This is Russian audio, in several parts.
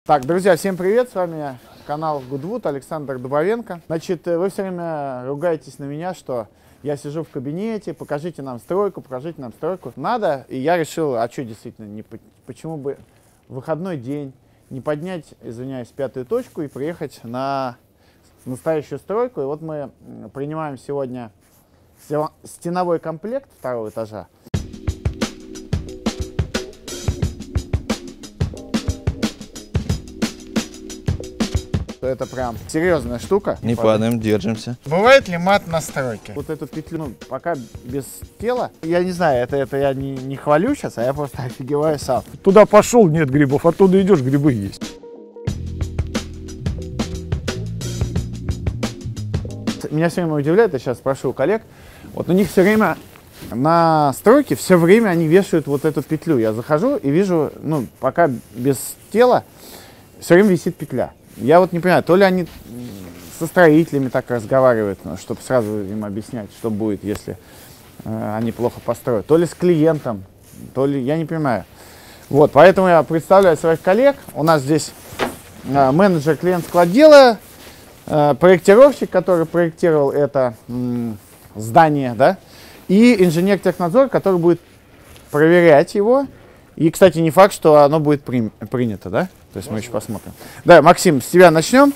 Так, друзья, всем привет, с вами канал Goodwood, Александр Дубовенко. Значит, вы все время ругаетесь на меня, что я сижу в кабинете, покажите нам стройку, покажите нам стройку. Надо, и я решил, а что действительно, почему бы в выходной день не поднять, извиняюсь, пятую точку и приехать на настоящую стройку. И вот мы принимаем сегодня стеновой комплект второго этажа. Это прям серьезная штука. Не падаем, держимся. Бывает ли мат на стройке? Вот эту петлю, ну, пока без тела, я не знаю, это я не хвалю сейчас, а я просто офигеваю сам. Туда пошел, нет грибов, оттуда идешь, грибы есть. Меня все время удивляет, я сейчас спрошу у коллег, вот у них все время на стройке, все время они вешают вот эту петлю. Я захожу и вижу, ну, пока без тела, все время висит петля. Я вот не понимаю, то ли они со строителями так разговаривают, чтобы сразу им объяснять, что будет, если они плохо построят, то ли с клиентом, то ли, я не понимаю. Вот, поэтому я представляю своих коллег. У нас здесь менеджер клиентского отдела, проектировщик, который проектировал это здание, да, и инженер-технадзор, который будет проверять его. И, кстати, не факт, что оно будет принято, да? То есть мы еще посмотрим. Да, Максим, с тебя начнем.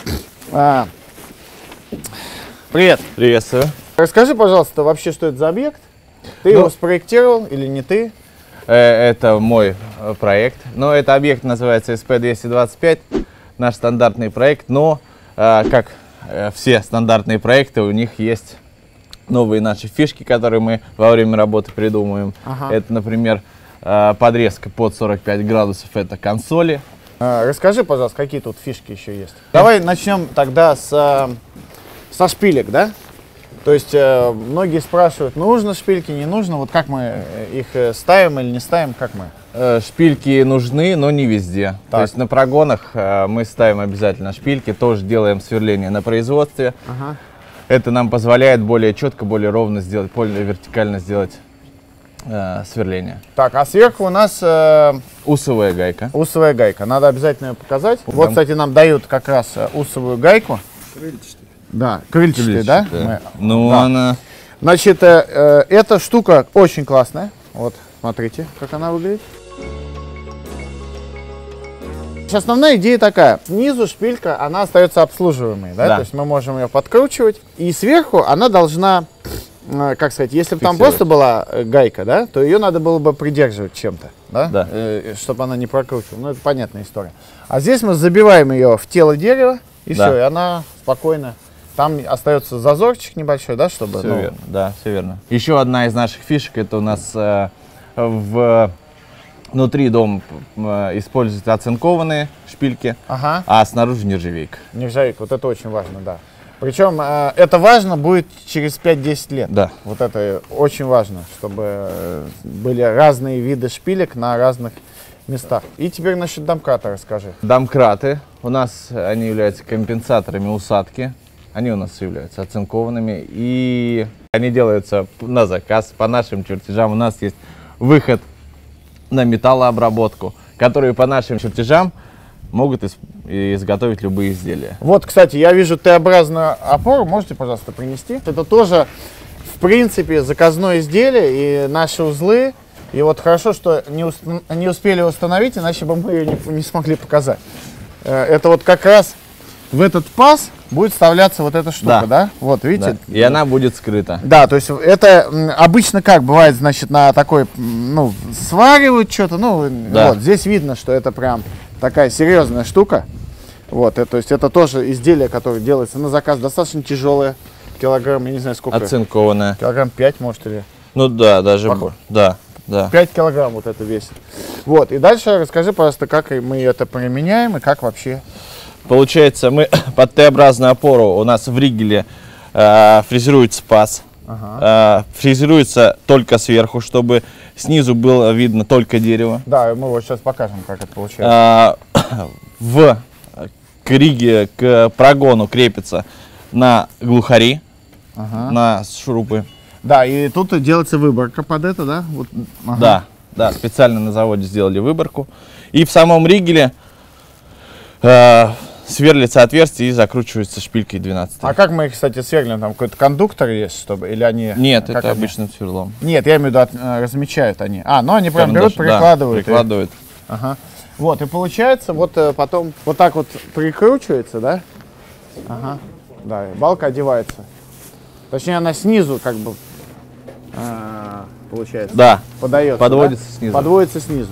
Привет. Приветствую. Расскажи, пожалуйста, вообще, что это за объект? Ты его спроектировал или не ты? Это мой проект. Но это объект называется SP225, наш стандартный проект. Но, как все стандартные проекты, у них есть новые наши фишки, которые мы во время работы придумываем. Ага. Это, например, подрезка под 45 градусов, это консоли. Расскажи, пожалуйста, какие тут фишки еще есть. Давай начнем тогда со шпилек, да? То есть многие спрашивают, нужно шпильки, не нужно. Вот как мы их ставим или не ставим, как мы? Шпильки нужны, но не везде. Так. То есть на прогонах мы ставим обязательно шпильки, тоже делаем сверление на производстве. Ага. Это нам позволяет более четко, более ровно сделать, более вертикально сделать сверление. Так, а сверху у нас усовая гайка. Усовая гайка. Надо обязательно ее показать. Вот, кстати, нам дают как раз усовую гайку. Крыльчатая. Да, крыльчатая, да? Ну, да. она... Значит, эта штука очень классная. Вот, смотрите, как она выглядит. Основная идея такая. Снизу шпилька, она остается обслуживаемой, да? Да. То есть мы можем ее подкручивать. И сверху она должна, как сказать, если бы там просто была гайка, да, то ее надо было бы придерживать чем-то, да? Да. Чтобы она не прокручивала. Ну, это понятная история. А здесь мы забиваем ее в тело дерева, и все, и она спокойно. Там остается зазорчик небольшой, да, чтобы... Все верно, да, все верно. Еще одна из наших фишек, это у нас внутри дома используются оцинкованные шпильки, ага, а снаружи нержавейка. Нержавейка, вот это очень важно, да. Причем это важно будет через 5-10 лет. Да. Вот это очень важно, чтобы были разные виды шпилек на разных местах. И теперь насчет домкрата расскажи. Домкраты у нас, они являются компенсаторами усадки. Они у нас являются оцинкованными. И они делаются на заказ, по нашим чертежам. У нас есть выход на металлообработку, которые по нашим чертежам могут изготовить любые изделия. Вот, кстати, я вижу Т-образную опору. Можете, пожалуйста, принести? Это тоже, в принципе, заказное изделие и наши узлы. И вот хорошо, что не успели установить, иначе бы мы ее не смогли показать. Это вот как раз в этот паз будет вставляться вот эта штука, да? Вот, видите? Да. И она будет скрыта. Да, то есть это обычно как бывает, значит, на такой, ну, сваривают что-то, ну, да. Вот, здесь видно, что это прям такая серьезная штука. Вот, то есть это тоже изделие, которое делается на заказ, достаточно тяжелое, килограмм, я не знаю сколько. Оцинкованное. Килограмм 5, может, или? Ну да, даже больше. Да, да. 5 килограмм вот это весит. Вот, и дальше расскажи, пожалуйста, как мы это применяем и как вообще. Получается, мы под Т-образную опору у нас в ригеле фрезеруется паз. Ага. Фрезеруется только сверху, чтобы снизу было видно только дерево. Да, мы вот сейчас покажем, как это получается. К риге, к прогону крепится на глухари, ага, на шурупы. Да, и тут делается выборка под это, да? Вот, ага. Да, да, специально на заводе сделали выборку. И в самом ригеле сверлится отверстие и закручивается шпилькой 12. А как мы их, кстати, сверлим? Там какой-то кондуктор есть, чтобы, или они... Нет, как это они? обычным сверлом. Нет, я имею в виду, размечают они. Ну они прям Карандаш, берут, да, прикладывают. прикладывают. Ага. Вот, и получается, вот потом вот так вот прикручивается, да? Ага. Да, и балка одевается. Точнее, она снизу как бы, получается, Да, подается. подводится да? снизу. Подводится снизу.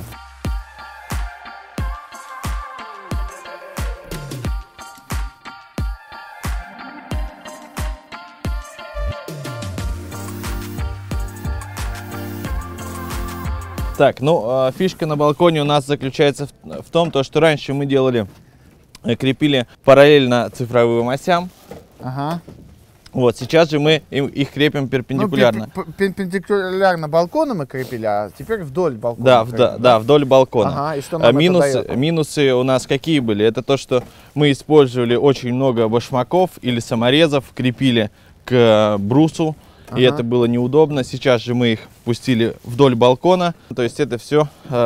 Так, ну, фишка на балконе у нас заключается в том, что раньше мы делали, крепили параллельно цифровым осям. Ага. Вот, сейчас же мы их крепим перпендикулярно. Ну, перпендикулярно балкону мы крепили, а теперь вдоль балкона. Да, крепим, да, вдоль балкона. Ага, и что нам это дает? Минусы у нас какие были? Это то, что мы использовали очень много башмаков или саморезов, крепили к брусу, и это было неудобно. Сейчас же мы их пустили вдоль балкона, то есть это все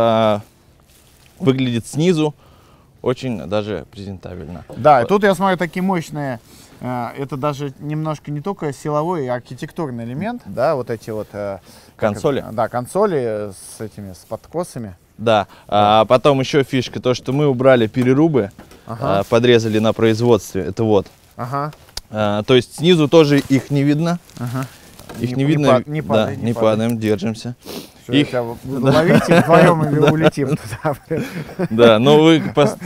выглядит снизу очень даже презентабельно. Да, и тут я смотрю такие мощные, это даже немножко не только силовой, а архитектурный элемент, да, вот эти вот... Консоли? Да, консоли с подкосами. Да, а потом еще фишка, то, что мы убрали перерубы, подрезали на производстве, это вот. Ага. То есть снизу тоже их не видно. Ага. Их не видно. Не Да, падай, не падаем, держимся. Их ловите, вдвоем или улетим туда. Да, но вы...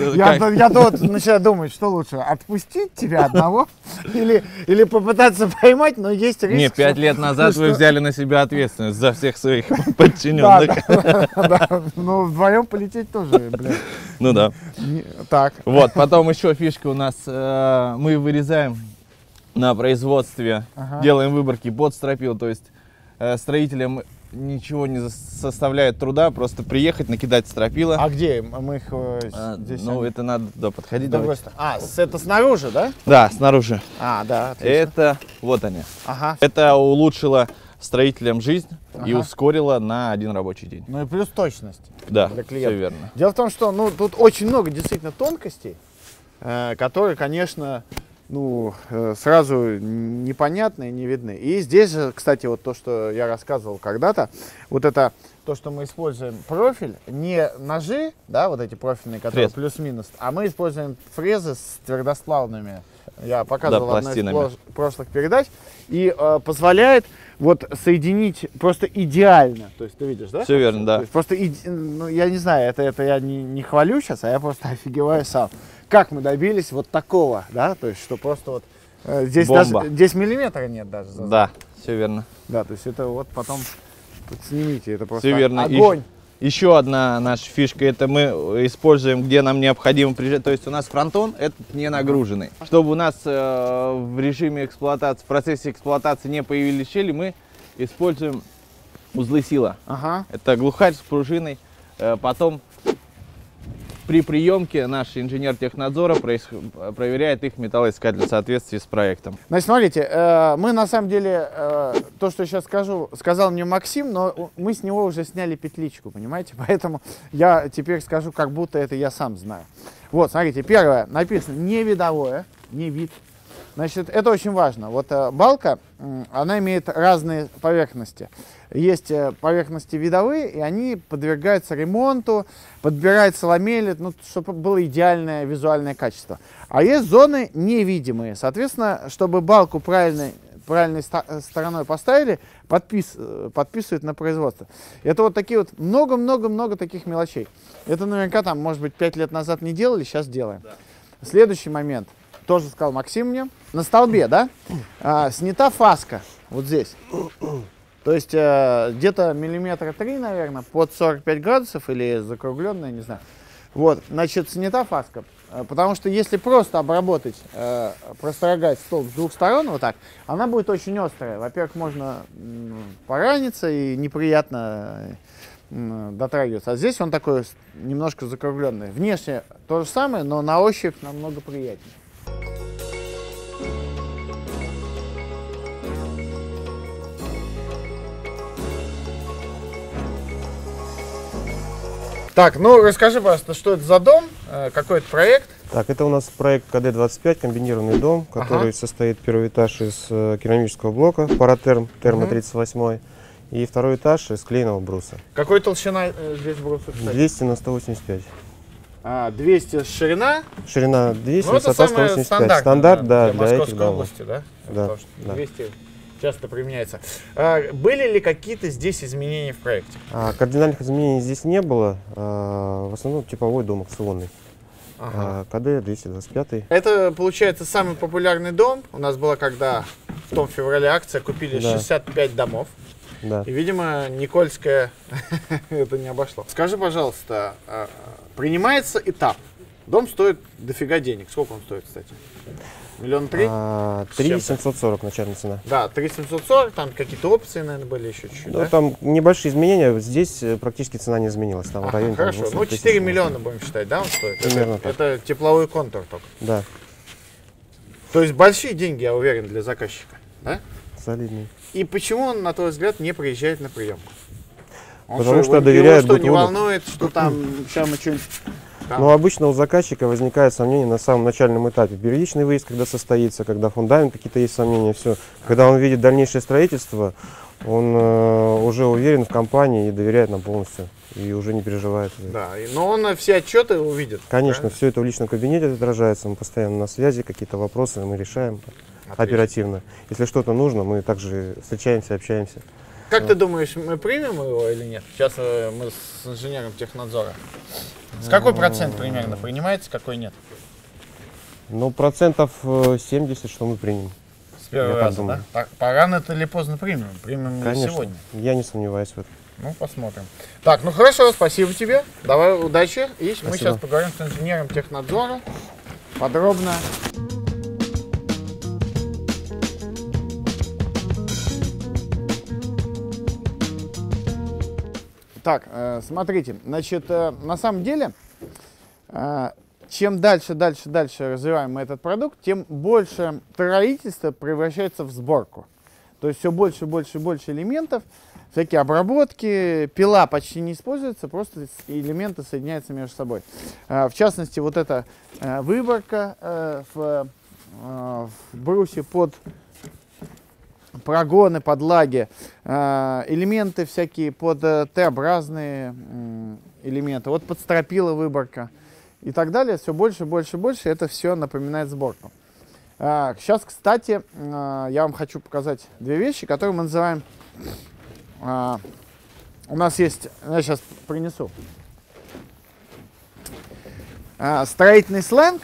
Я тут начинаю думать, что лучше, отпустить тебя одного или попытаться поймать, но есть риск. Не, 5 лет назад вы взяли на себя ответственность за всех своих подчиненных. Да, но вдвоем полететь тоже, блядь. Ну да. Так. Вот, потом еще фишка у нас, мы вырезаем на производстве, делаем выборки под стропил, то есть строителям ничего не составляет труда, просто приехать, накидать стропила. А где мы их здесь? Ну, это надо подходить. Это снаружи, да? Да, снаружи. Да, отлично. Это, вот они. Ага. Это улучшило строителям жизнь и ускорило на 1 рабочий день. Ну и плюс точность. Да, для клиента. все верно. Дело в том, что тут очень много действительно тонкостей, которые, конечно, сразу непонятные, не видны. И здесь же, кстати, вот то, что я рассказывал когда-то, вот это то, что мы используем профиль, не ножи, да, вот эти профильные, которые плюс-минус, а мы используем фрезы с твердосплавными. Я показывал в одной из прошлых передач. И позволяет вот соединить просто идеально. То есть ты видишь, да? Все верно, да. Просто, я не знаю, это я не хвалю сейчас, а я просто офигеваю сам. Как мы добились вот такого, да? То есть, что просто вот здесь бомба. даже 10 миллиметра нет даже. Да, все верно. Да, то есть это вот потом снимите, это просто все верно. огонь. Еще одна наша фишка, это мы используем, где нам необходимо приезжать. То есть у нас фронтон этот не нагруженный. Чтобы у нас в режиме эксплуатации, в процессе эксплуатации не появились щели, мы используем узлы сила. Это глухарь с пружиной. Потом при приемке наш инженер технадзора проверяет их металлоискатель в соответствии с проектом. Значит, смотрите, мы на самом деле, то, что сейчас скажу, сказал мне Максим, но мы с него уже сняли петличку, понимаете? Поэтому я теперь скажу, как будто это я сам знаю. Вот, смотрите, первое, написано не видовое, не вид. Значит, это очень важно. Вот балка, она имеет разные поверхности. Есть поверхности видовые, и они подвергаются ремонту, подбираются ламели, чтобы было идеальное визуальное качество. А есть зоны невидимые. Соответственно, чтобы балку правильной стороной поставили, подписывают на производство. Это вот такие вот много-много-много таких мелочей. Это наверняка там, может быть, 5 лет назад не делали, сейчас делаем. Да. Следующий момент. Тоже сказал Максим мне. На столбе, да, снята фаска вот здесь. То есть где-то 3 миллиметра, наверное, под 45 градусов или закругленная, не знаю. Вот, значит, снята фаска. Потому что если просто обработать, прострогать столб с двух сторон вот так, она будет очень острая. Во-первых, можно пораниться и неприятно дотрагиваться. А здесь он такой немножко закругленный. Внешне то же самое, но на ощупь намного приятнее. Так, ну расскажи, пожалуйста, что это за дом, какой это проект? Так, это у нас проект КД-25, комбинированный дом, который состоит первый этаж из керамического блока Паратерм, термо-38, и второй этаж из клееного бруса. Какой толщина здесь бруса, кстати? 200 на 185. 200 ширина. Ширина 200, Ну, это высота самое 185. Стандарт, да, для для этих Московской домов. области, да? Да, Потому что да. 200 часто применяется. Были ли какие-то здесь изменения в проекте? Кардинальных изменений здесь не было. В основном типовой дом аукционный. КД-225. Это, получается, самый популярный дом. У нас была, когда в том феврале акция, купили 65 домов. Да. И, видимо, Никольская это не обошло. Скажи, пожалуйста, принимается этап. Дом стоит дофига денег. Сколько он стоит, кстати? 1 300 000? 3 740 начальная цена. Да, 3 740, там какие-то опции, наверное, были еще чуть-чуть, Ну, да? там небольшие изменения. Здесь практически цена не изменилась. Там в районе Хорошо, 200 ну 000. 4 миллиона будем считать, да, он стоит? Примерно это, так. это тепловой контур только. Да, То есть большие деньги, я уверен, для заказчика, да? солидный. И почему он, на твой взгляд, не приезжает на приемку? Он Потому что его доверяет что, не Гудвуду. волнует, что там сейчас мы что-нибудь... Но обычно у заказчика возникают сомнения на самом начальном этапе. Первичный выезд, когда состоится, когда фундамент, какие-то есть сомнения, все. Когда он видит дальнейшее строительство, он уже уверен в компании и доверяет нам полностью. И уже не переживает. Да, но он все отчеты увидит. Конечно, правильно? все это в личном кабинете отражается, мы постоянно на связи, какие-то вопросы мы решаем оперативно. Если что-то нужно, мы также встречаемся, общаемся. Как ты думаешь, мы примем его или нет? Сейчас мы с инженером технадзора. С какой процент примерно принимается, какой нет? Ну, процентов 70, что мы примем. С первого Я так раза, да? думаю. Так, рано-то или поздно примем? Примем ли Конечно, сегодня? я не сомневаюсь в этом. Ну, посмотрим. Так, ну хорошо, спасибо тебе. Давай, удачи. И мы сейчас поговорим с инженером технадзора подробно. Так, смотрите, значит, на самом деле, чем дальше развиваем мы этот продукт, тем больше строительство превращается в сборку. То есть все больше элементов, всякие обработки, пила почти не используется, просто элементы соединяются между собой. В частности, вот эта выборка в брусе под прогоны, подлаги, элементы всякие под Т-образные элементы, вот под стропила выборка и так далее, все больше, это все напоминает сборку. Сейчас, кстати, я вам хочу показать две вещи, которые мы называем, у нас есть, я сейчас принесу, строительный сленг.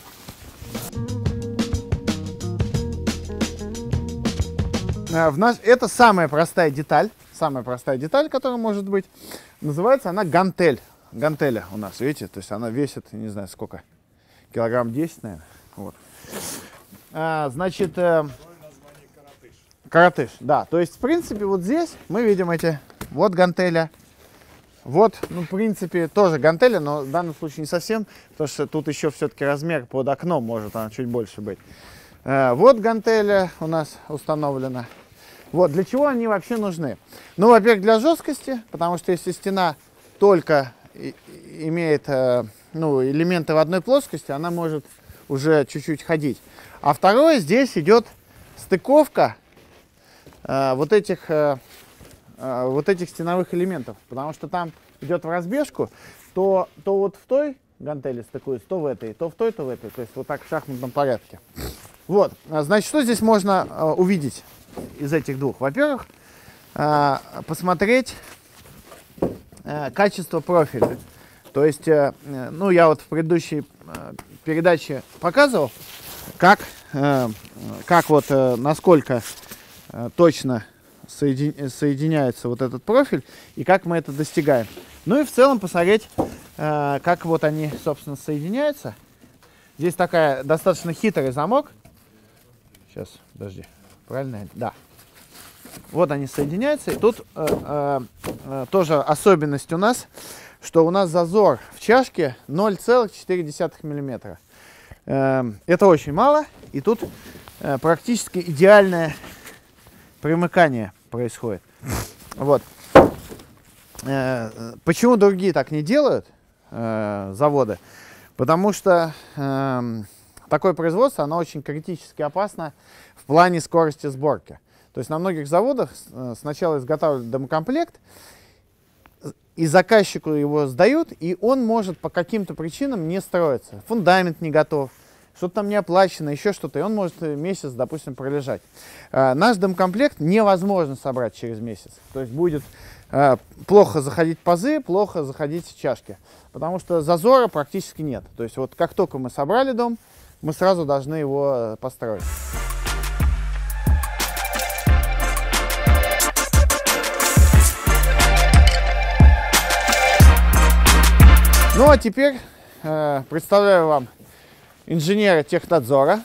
Это самая простая деталь, которая может быть. Называется она гантель. Гантеля у нас, видите, то есть она весит, не знаю сколько, килограмм 10, наверное. Вот. Значит, каратыш, да. То есть, в принципе, вот здесь мы видим эти, вот гантеля. Вот, ну, в принципе, тоже гантеля, но в данном случае не совсем, потому что тут еще все-таки размер под окном может она чуть больше быть. Вот гантеля у нас установлена. Вот, для чего они вообще нужны? Ну, во-первых, для жесткости, потому что если стена только имеет элементы в одной плоскости, она может уже чуть-чуть ходить. А второе, здесь идет стыковка вот этих стеновых элементов, потому что там идет в разбежку, то вот в той гантели стыкуется, то в этой, то в той, то в этой, то есть вот так в шахматном порядке. Вот, значит, что здесь можно увидеть из этих двух? Во-первых, посмотреть качество профиля. То есть, ну, я вот в предыдущей передаче показывал, как вот насколько точно соединяется вот этот профиль и как мы это достигаем. Ну и в целом посмотреть, как вот они, собственно, соединяются. Здесь такая достаточно хитрый замок. Сейчас, подожди, правильно? Да. Вот они соединяются. И тут тоже особенность у нас, что у нас зазор в чашке 0,4 миллиметра. Это очень мало. И тут практически идеальное примыкание происходит. Вот. Почему другие так не делают, заводы? Потому что такое производство, оно очень критически опасно в плане скорости сборки. То есть на многих заводах сначала изготавливают домкомплект, и заказчику его сдают, и он может по каким-то причинам не строиться. Фундамент не готов, что-то там не оплачено, еще что-то, и он может месяц, допустим, пролежать. Наш домкомплект невозможно собрать через месяц. То есть будет плохо заходить пазы, плохо заходить чашки, потому что зазора практически нет. То есть вот как только мы собрали дом, мы сразу должны его построить. Ну а теперь представляю вам инженера технадзора,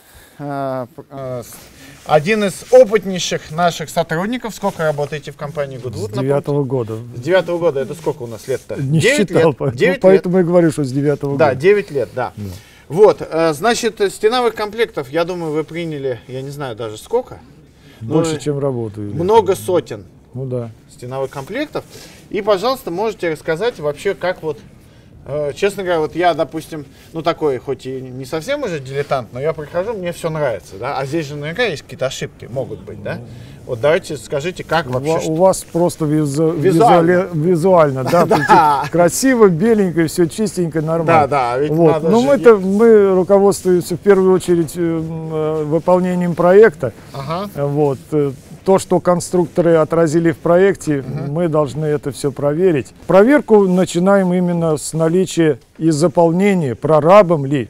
один из опытнейших наших сотрудников. Сколько работаете в компании Goodwood? С 9-го года. С 9-го года. Это сколько у нас лет-то? Не 9 считал, лет? поэтому и говорю, что с 9-го года. Да, 9 лет, да. Вот, значит, стеновых комплектов, я думаю, вы приняли, я не знаю даже сколько. Больше, чем работаю. Много сотен Ну да. стеновых комплектов. И, пожалуйста, можете рассказать вообще, как вот, честно говоря, вот я, допустим, ну такой, хоть и не совсем уже дилетант, но я прихожу, мне все нравится, да, а здесь же наверняка есть какие-то ошибки, могут быть, да? Вот давайте скажите, как вообще... У вас просто визуально, да, Да. красиво, беленько, все чистенько, нормально. Да, ведь Вот. надо Но же... мы руководствуемся в первую очередь выполнением проекта. Ага. Вот. То, что конструкторы отразили в проекте, мы должны это все проверить. Проверку начинаем именно с наличия и заполнения прорабом ли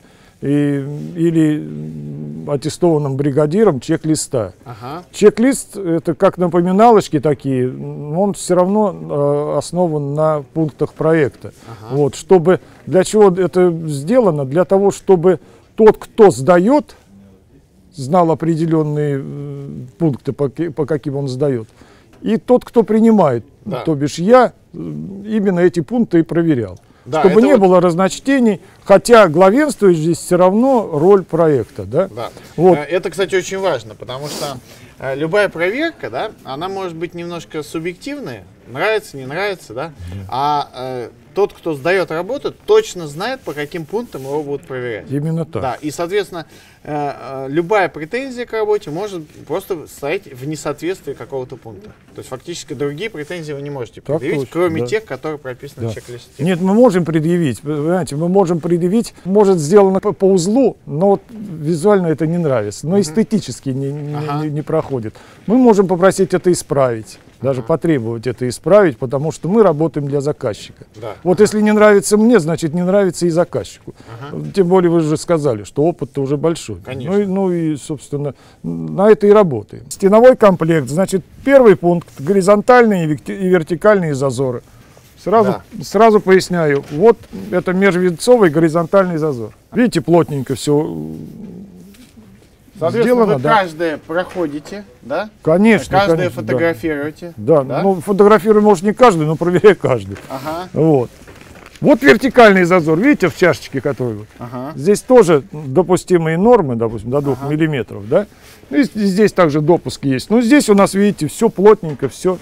или аттестованным бригадиром чек-листа. Ага. Чек-лист — это как напоминалочки такие, он все равно основан на пунктах проекта. Ага. Вот, чтобы, для чего это сделано? Для того, чтобы тот, кто сдает, знал определенные пункты, по каким он сдает. И тот, кто принимает, Да. то бишь я, именно эти пункты и проверял. Да, чтобы не вот... было разночтений, хотя главенствует здесь все равно роль проекта. Да? Да. Вот. Это, кстати, очень важно, потому что любая проверка, да, она может быть немножко субъективная, нравится, не нравится, да, а тот, кто сдает работу, точно знает, по каким пунктам его будут проверять. Именно так. Да, и, соответственно, любая претензия к работе может просто стоять в несоответствии какого-то пункта. То есть, фактически, другие претензии вы не можете предъявить, точно, кроме да. тех, которые прописаны в чек-листе. Нет, мы можем предъявить, понимаете, мы можем предъявить, может сделано по узлу, но вот визуально это не нравится, но эстетически не проходит. Мы можем попросить это исправить. Даже потребовать это исправить, потому что мы работаем для заказчика. Да. Вот если не нравится мне, значит не нравится и заказчику. Тем более вы же сказали, что опыт-то уже большой. Конечно. Ну и, собственно, на это и работаем. Стеновой комплект, значит, первый пункт — горизонтальные и вертикальные зазоры. Сразу поясняю, вот это межвинцовый горизонтальный зазор. Видите, плотненько все. Соответственно, сделано, вы да. каждое проходите, да? Конечно. Каждое конечно, фотографируете. Да, Да? ну фотографирую, может, не каждый, но проверяю каждый. Ага. Вот. Вот вертикальный зазор, видите, в чашечке который вот. Ага. Здесь тоже допустимые нормы, допустим, до 2 миллиметров, да? Ну, и здесь также допуск есть. Но здесь у нас, видите, все плотненько, все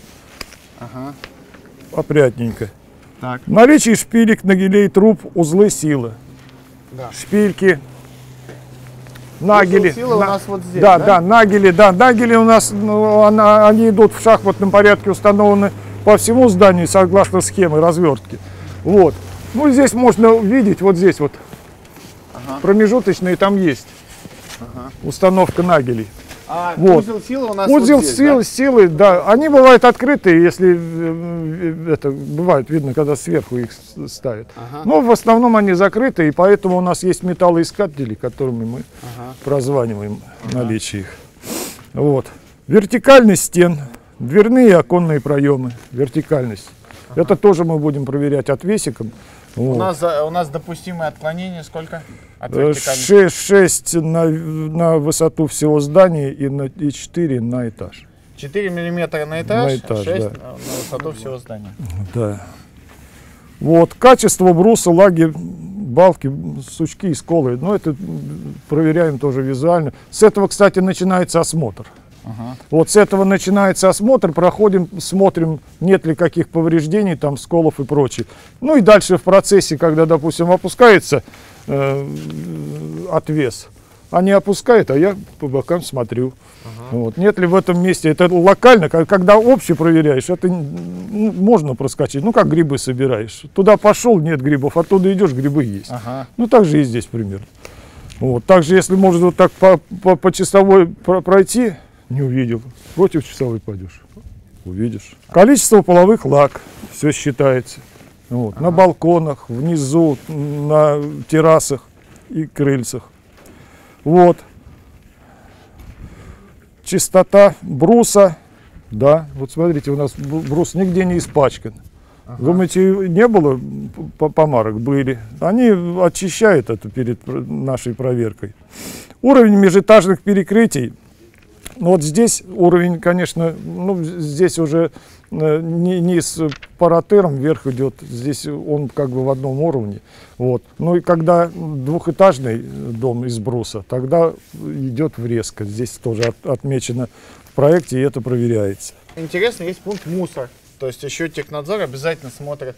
опрятненько. Так. Наличие шпилек, нагелей, труб, узлы силы. Да. Шпильки, нагели. Узел силы у нас вот здесь, да, да? да, нагели, да. Нагели у нас, ну, они идут в шахматном порядке, установлены по всему зданию согласно схеме развертки. Вот. Ну, здесь можно увидеть, вот здесь вот промежуточные там есть установка нагелей. А Вот. узел силы у нас Узел вот здесь, силы, да, они бывают открытые, если это бывает видно, когда сверху их ставят. Но в основном они закрыты, и поэтому у нас есть металлоискатели, которыми мы прозваниваем наличие их. Вот. Вертикальность стен, дверные и оконные проемы, вертикальность. Это тоже мы будем проверять отвесиком. Вот. У нас допустимое отклонение сколько от вертикальности? 6 на высоту всего здания и 4 на этаж. 4 миллиметра на этаж, На этаж, 6 да. на высоту всего здания. Да. Вот, качество бруса, лаги, балки, сучки и сколы. Но это проверяем тоже визуально. С этого, кстати, начинается осмотр. Вот с этого начинается осмотр, проходим, смотрим, нет ли каких повреждений, там, сколов и прочее. Ну и дальше в процессе, когда, допустим, опускается отвес, они опускают, а я по бокам смотрю. Вот. Нет ли в этом месте, это локально, когда общий проверяешь, это можно проскочить, ну как грибы собираешь. Туда пошел, нет грибов, оттуда идешь, грибы есть. Ну так же и здесь примерно. Вот. Также, если можно вот так по часовой пройти, не увидел, против часовой пойдешь, увидишь. Количество половых лак, все считается. Вот. На балконах, внизу, на террасах и крыльцах. Вот. Чистота бруса, да, вот смотрите, у нас брус нигде не испачкан. Думаете, не было помарок? Были. Они очищают это перед нашей проверкой. Уровень межэтажных перекрытий. Вот здесь уровень, конечно, ну, здесь уже не с паратером вверх идет, здесь он как бы в одном уровне. Вот. Ну и когда двухэтажный дом из бруса, тогда идет врезка. Здесь тоже отмечено в проекте, и это проверяется. Интересно, есть пункт мусор. То есть еще технадзор обязательно смотрит,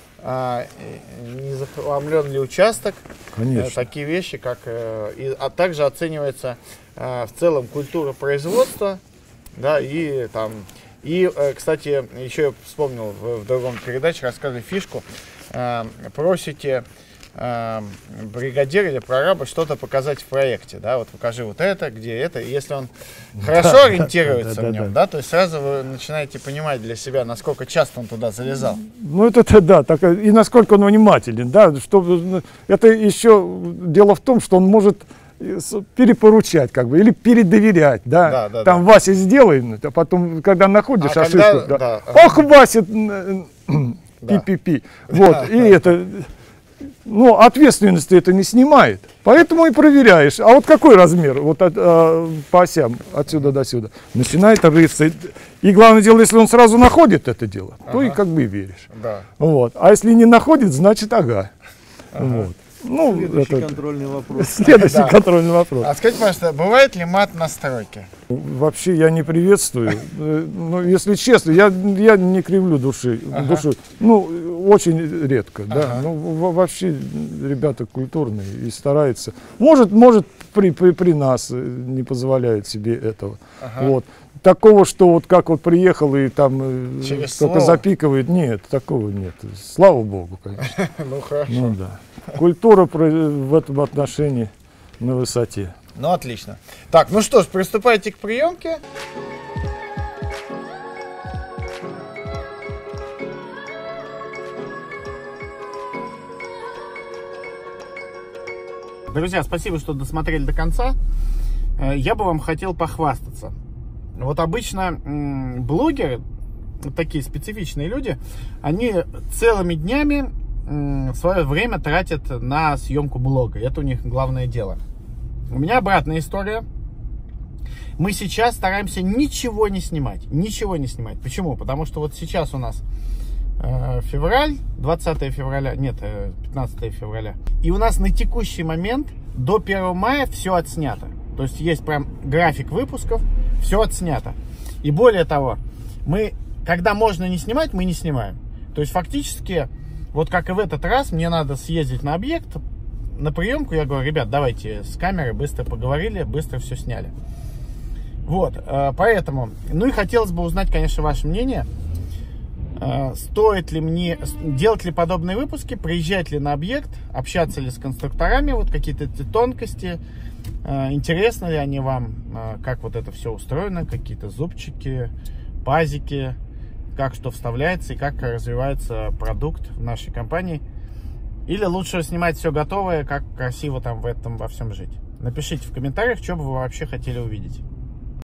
не захламлен ли участок. Конечно. Такие вещи, как, а также оценивается в целом культура производства, да, и там. И, кстати, еще я вспомнил в другом передаче, рассказывали фишку, просите бригадира или прораба что-то показать в проекте, да, вот покажи вот это, где это, и если он хорошо ориентируется в нем, да, то есть сразу вы начинаете понимать для себя, насколько часто он туда залезал. Ну это да, так, и насколько он внимателен, да, что это еще дело в том, что он может перепоручать, как бы, или передоверять, да, там Вася сделай, а потом, когда находишь ошибку, ох, Вася, пи-пи-пи, вот, и это, ну, ответственности это не снимает, поэтому и проверяешь, а вот какой размер, вот по осям, отсюда до сюда, начинает рыться, и главное дело, если он сразу находит это дело, то и как бы веришь, вот, а если не находит, значит вот. Ну, следующий контрольный вопрос. Следующий контрольный вопрос. А скажите, пожалуйста, бывает ли мат на стройке? Вообще я не приветствую. Но, если честно, я не кривлю души. Ну, очень редко. Да. Ну, вообще ребята культурные и стараются. Может при нас не позволяют себе этого. Вот. Такого, что вот как вот приехал и там только запикивает, нет, такого нет. Слава Богу, конечно. Ну, хорошо. Ну, да. Культура в этом отношении на высоте. Ну, отлично. Так, ну что ж, приступайте к приемке. Друзья, спасибо, что досмотрели до конца. Я бы вам хотел похвастаться. Вот обычно блогеры, такие специфичные люди, они целыми днями свое время тратят на съемку блога. Это у них главное дело. У меня обратная история. Мы сейчас стараемся ничего не снимать. Ничего не снимать. Почему? Потому что вот сейчас у нас февраль, 20 февраля, нет, 15 февраля. И у нас на текущий момент до 1 мая все отснято. То есть есть прям график выпусков, все отснято. И более того, мы, когда можно не снимать, мы не снимаем. То есть фактически, вот как и в этот раз, мне надо съездить на объект, на приемку. Я говорю, ребят, давайте с камеры быстро поговорили, быстро все сняли. Вот, поэтому, ну и хотелось бы узнать, конечно, ваше мнение. Стоит ли мне делать ли подобные выпуски, приезжать ли на объект, общаться ли с конструкторами, вот какие-то тонкости, интересно ли они вам, как вот это все устроено, какие-то зубчики, пазики, как что вставляется и как развивается продукт в нашей компании. Или лучше снимать все готовое, как красиво там в этом во всем жить. Напишите в комментариях, что бы вы вообще хотели увидеть.